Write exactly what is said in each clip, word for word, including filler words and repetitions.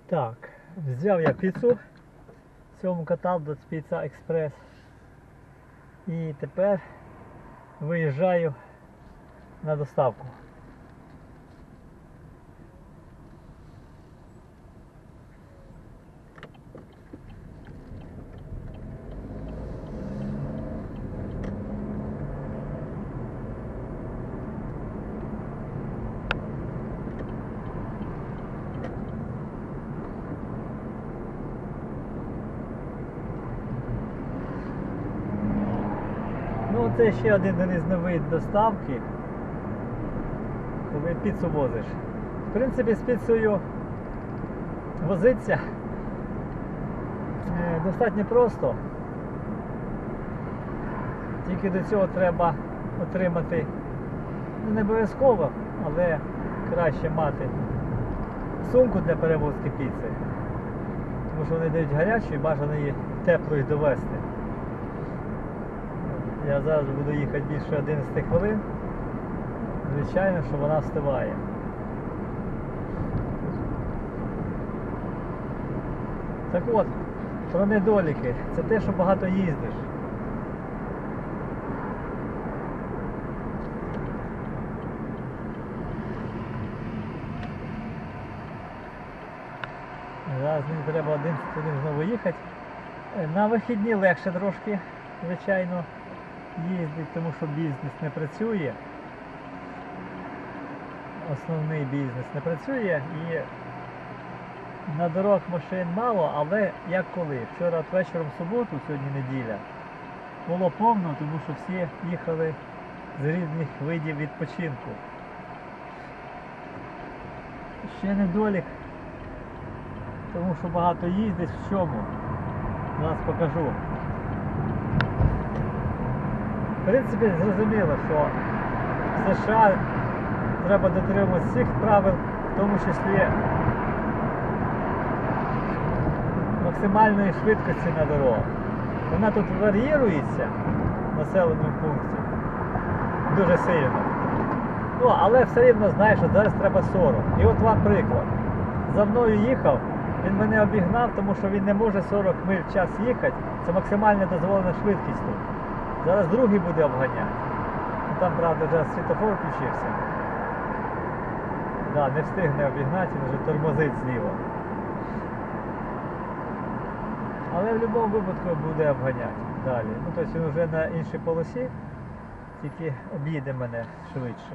Так, взяв я піцу в цьому Cataldo Pizza Express і тепер виїжджаю на доставку. Ну, це ще один різновид доставки, коли піцу возиш. В принципі, з піцею возиться достатньо просто. Тільки до цього треба отримати, ну, не обов'язково, але краще мати сумку для перевозки піци. Тому що вони дають гарячу і бажано її теплою довести. Я зараз буду їхати більше одинадцяти хвилин. Звичайно, що вона встигає. Так от, про недоліки. Це те, що багато їздиш. Зараз мені треба одинадцять хвилин знову їхати. На вихідні легше трошки, звичайно, їздить, тому що бізнес не працює. Основний бізнес не працює і на дорогах машин мало, але як коли. Вчора от вечором в суботу, сьогодні неділя, було повно, тому що всі їхали з різних видів відпочинку. Ще недолік, тому що багато їздить, в чому. Зараз покажу. В принципі, зрозуміло, що в США треба дотримуватися всіх правил, в тому числі максимальної швидкості на дорогах. Вона тут варіюється в населеному пункті дуже сильно. Ну, але все рівно знаєш, що зараз треба сорок. І от вам приклад. За мною їхав, він мене обігнав, тому що він не може сорок миль в час їхати. Це максимальна дозволена швидкість тут. Зараз другий буде обганяти. Там, правда, вже світлофор включився. Да, не встигне обігнати, він вже тормозить зліва. Але в будь-якому випадку буде обганяти далі. Ну, тобто він вже на іншій полосі, тільки об'їде мене швидше.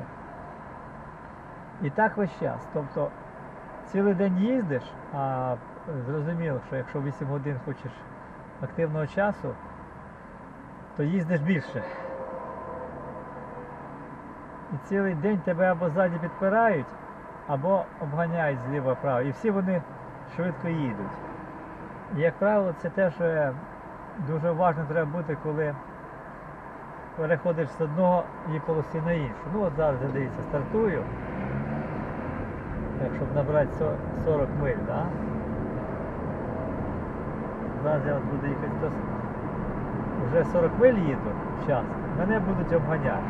І так весь час. Тобто цілий день їздиш, а зрозуміло, що якщо вісім годин хочеш активного часу, то їздиш більше. І цілий день тебе або ззаді підпирають, або обганяють зліва-право. І всі вони швидко їдуть. І, як правило, це теж дуже важливо треба бути, коли переходиш з одного її полоси на іншу. Ну от зараз, дивіться, стартую. Так, щоб набрати сорок миль, да? Зараз я буду їхати до... Вже сорок миль їду в час, мене будуть обганяти.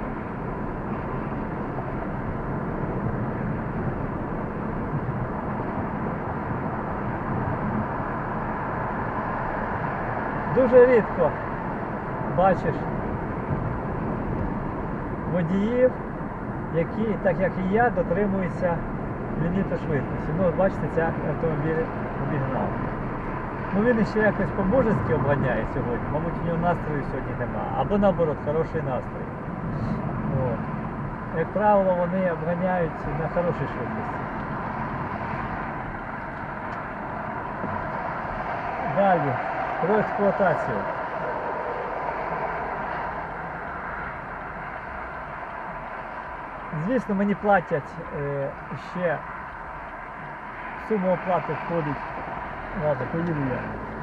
Дуже рідко бачиш водіїв, які, так як і я, дотримуються ліміту швидкості. Ну, от бачите, цей автомобіль обігнав. Ну, він ще якось по-божески обганяє сьогодні. Мабуть, у нього настрою сьогодні нема. Або наоборот, хороший настрій. От. Як правило, вони обганяють на хорошій швидкості. Далі. Про експлуатацію. Звісно, мені платять е, ще в суму оплати входить. Ладно, поїду я.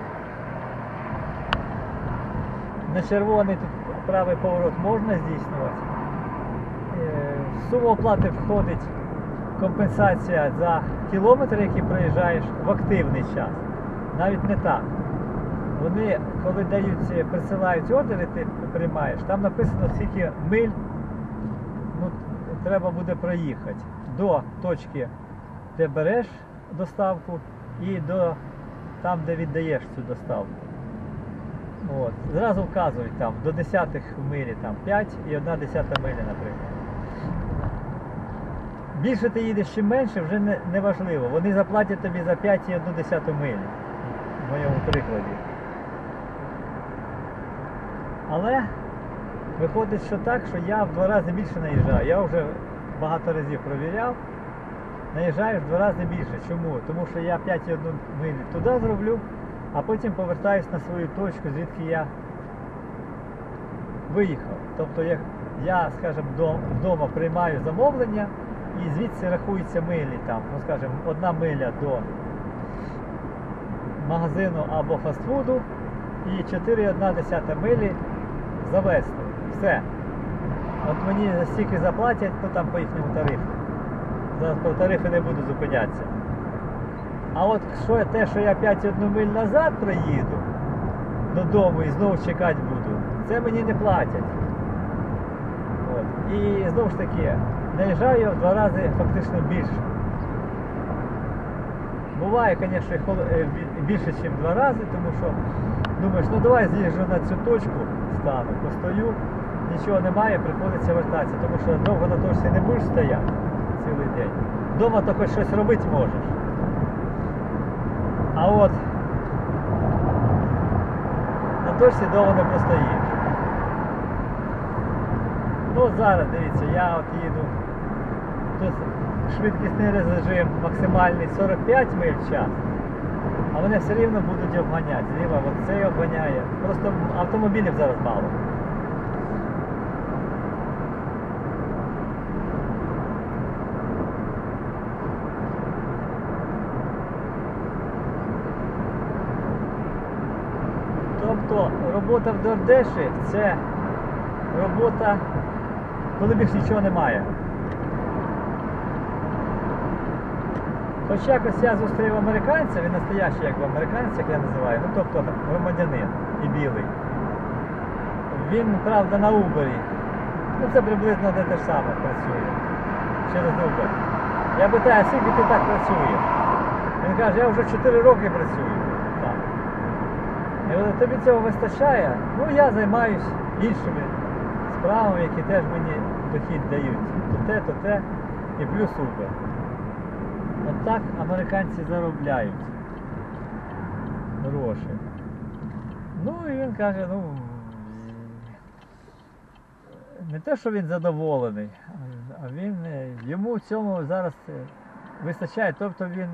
На червоний тут правий поворот можна здійснювати. Е, в суму оплати входить компенсація за кілометр, який проїжджаєш в активний час. Навіть не так. Вони, коли дають, присилають ордери, ти приймаєш, там написано, скільки миль, ну, треба буде проїхати до точки, де береш доставку, і до там, де віддаєш цю доставку. От. Зразу вказують там до десятих в милі там п'ять і одна десята миля, наприклад. Більше ти їдеш, чим менше, вже не, не важливо. Вони заплатять тобі за п'ять і одну десяту милі. В моєму прикладі. Але виходить, що так, що я в два рази більше наїжджаю. Я вже багато разів провіряв. Наїжджаю в два рази більше. Чому? Тому що я п'ять і одну милю туди зроблю, а потім повертаюсь на свою точку, звідки я виїхав. Тобто я, я скажімо, вдома приймаю замовлення і звідси рахуються милі там, ну скажімо, одна миля до магазину або фастфуду і чотири і одна десята милі завести. Все. От мені за стільки заплатять, ну там по їхньому тарифу. Зараз по тарифу не буду зупинятися. А от що, те, що я п'ять і одну миль назад приїду додому і знову чекати буду, це мені не платять. От. І знову ж таки, наїжджаю в два рази фактично більше. Буває, звісно, більше, ніж в два рази, тому що думаєш, ну давай з'їжджу на цю точку, стану, постою, нічого немає, приходиться вертатися, тому що довго на точці не будеш стояти цілий день. Дома то хоч щось робити можеш. А от на точці довго не постоїш. Ну от зараз, дивіться, я от їду, тут швидкісний режим максимальний сорок п'ять миль в час, а вони все рівно будуть обганяти. Зліва от цей обганяє. Просто автомобілів зараз мало. Тобто робота в Дордеші – це робота, коли більш нічого немає. Хоч якось я зустрів американця, він настоящий якби американець, як я називаю, ну тобто громадянин і білий. Він, правда, на Uber. Ну це приблизно де те ж саме працює. Через Uber. Я питаю, скільки ти так працюєш? Він каже, я вже чотири роки працюю. Так. Я говорю, тобі цього вистачає? Ну я займаюсь іншими справами, які теж мені дохід дають. То те, то те і плюс Uber. От так американці заробляють гроші. Ну і він каже, ну не те, що він задоволений, а він, йому цьому зараз вистачає, тобто він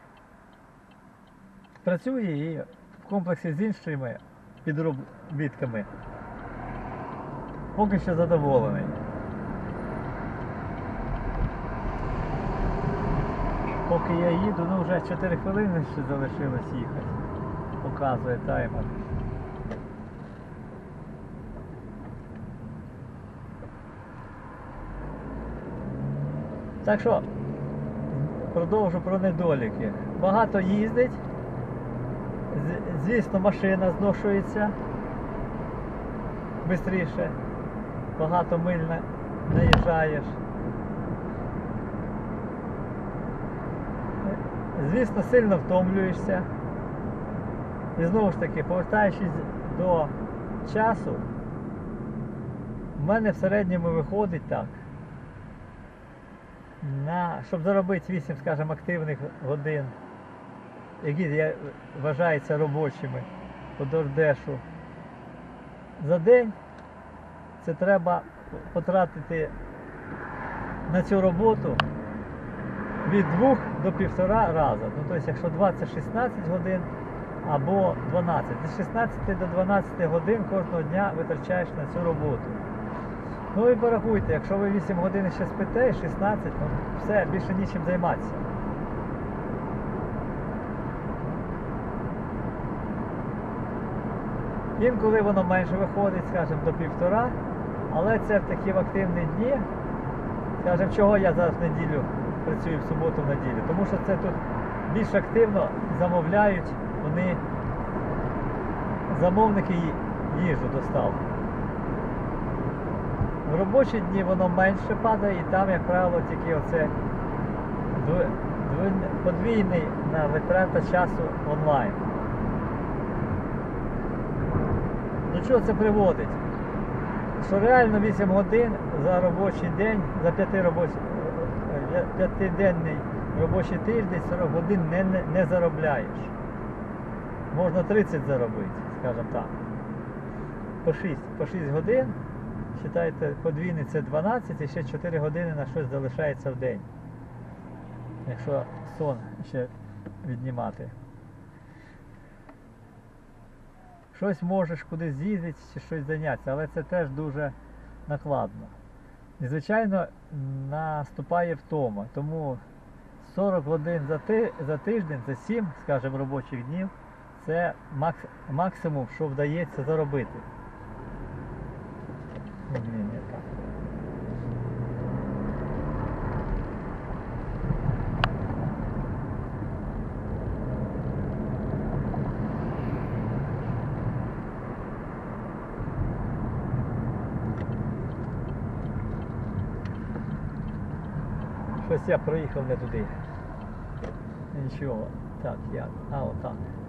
працює і в комплексі з іншими підробітками поки що задоволений. Поки я їду, ну вже чотири хвилини ще залишилось їхати, показує таймер. Так що, продовжу про недоліки. Багато їздить, звісно, машина зношується швидше, багато миль наїжджаєш. Звісно, сильно втомлюєшся. І знову ж таки, повертаючись до часу, в мене в середньому виходить так, на, щоб заробити вісім, скажімо, активних годин, які вважаються робочими по Дордешу, за день, це треба потратити на цю роботу від двох до півтора рази. Ну, тобто, якщо двадцять шістнадцять годин або дванадцять. З шістнадцяти до дванадцяти годин кожного дня витрачаєш на цю роботу. Ну і порахуйте, якщо ви вісім годин ще спите, шістнадцять, ну все, більше нічим займатися. Інколи воно менше виходить, скажімо, до півтора, але це в такі в активні дні, скажімо, чого я зараз в неділю працюю в суботу, в неділю, тому що це тут більш активно замовляють вони, замовники, їжу доставку. В робочі дні воно менше падає і там, як правило, тільки оце подвійний, подвійний на витрата часу онлайн. До чого це приводить? Що реально вісім годин за робочий день, за п'яти робоч- е, п'ятиденний робочий тиждень сорок годин не, не, не заробляєш. Можна тридцять заробити, скажімо так. По шість, по шість годин, вважайте, подвійний це дванадцять і ще чотири години на щось залишається в день. Якщо сон ще віднімати. Щось можеш кудись з'їздити чи щось зайнятися, але це теж дуже накладно. І, звичайно, наступає втома. Тому сорок годин за, ти, за тиждень, за сім, скажімо, робочих днів, це макс, максимум, що вдається заробити. Ні, ні, ні, так. Щось я проїхав не туди. Нічого. Так, як? А, отак.